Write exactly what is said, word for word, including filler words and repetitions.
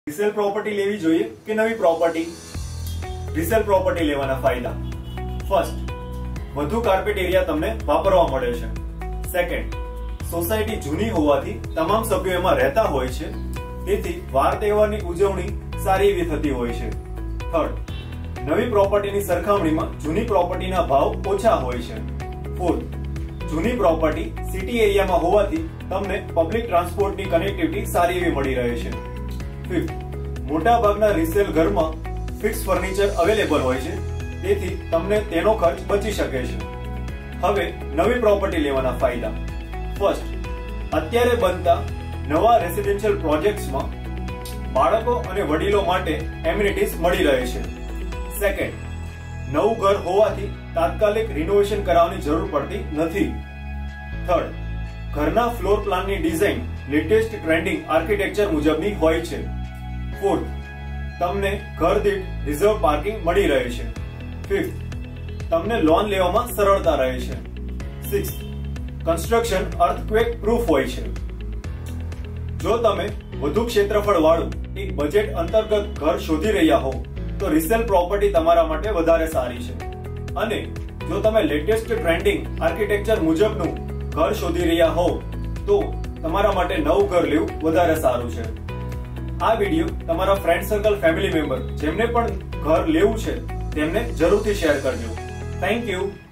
Resale property લેવી જોઈએ કે નવી પ્રોપર્ટી? રિસેલ પ્રોપર્ટી લેવાના ફાયદા: ફર્સ્ટ, વધુ કાર્પેટ એરિયા તમને વાપરવા મળે છે. સેકન્ડ, સોસાયટી જૂની હોવાથી તમામ સભ્યો એમાં રહેતા હોય છે, તેથી વાર તહેવારની ઉજવણી સારી એવી થતી હોય છે. થર્ડ, નવી પ્રોપર્ટીની સરખામણીમાં જૂની પ્રોપર્ટીના ભાવ ઓછા હોય છે. ફોર્થ, જૂની પ્રોપર્ટી સિટી એરિયામાં હોવાથી તમને પબ્લિક ટ્રાન્સપોર્ટની કનેક્ટિવિટી સારી એવી મળી રહે છે. ફિફ્થ, મોટાભાગના રિસેલ ઘરમાં ફિક્સ ફર્નિચર અવેલેબલ હોય છે, તેથી તમને તેનો ખર્ચ બચી શકે છે. હવે નવી પ્રોપર્ટી લેવાના ફાયદા: ફર્સ્ટ, અત્યારે બનતા નવા રેસિડેન્શિયલ પ્રોજેક્ટ્સમાં બાળકો અને વડીલો માટે એમિનિટીઝ મળી રહે છે. સેકન્ડ, નવું ઘર હોવાથી તાત્કાલિક રિનોવેશન કરાવવાની જરૂર પડતી નથી. થર્ડ, ઘરના ફ્લોર પ્લાનની ડિઝાઇન લેટેસ્ટ ટ્રેન્ડિંગ આર્કિટેક્ચર મુજબની હોય છે. ફોર્થ, તમને ઘર દીઠ રિઝર્વ પાર્કિંગ મળી રહે છે. ફિફ્થ, તમને લોન લેવામાં સરળતા રહે છે. સિક્સ્થ, કન્સ્ટ્રક્શન અર્થક્વેક પ્રૂફ હોય છે. જો તમે વધુ ક્ષેત્રફળ વાળું એક બજેટ અંતર્ગત ઘર શોધી રહ્યા હો તો રિસેલ પ્રોપર્ટી તમારા માટે વધારે સારી છે. અને જો તમે લેટેસ્ટ ટ્રેન્ડિંગ આર્કિટેક્ચર મુજબનું ઘર શોધી રહ્યા હો તો તમારા માટે નવું ઘર લેવું વધારે સારું છે. આ વિડીયો તમારા ફ્રેન્ડ સર્કલ, ફેમિલી મેમ્બર જેમને પણ ઘર લેવું છે તેમને જરૂરથી શેર કરજો. Thank you.